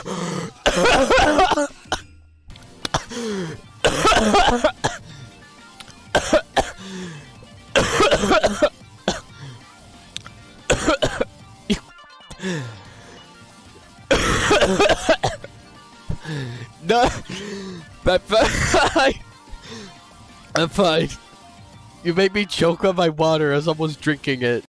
No, I'm fine. I'm fine. You made me choke on my water as I was drinking it.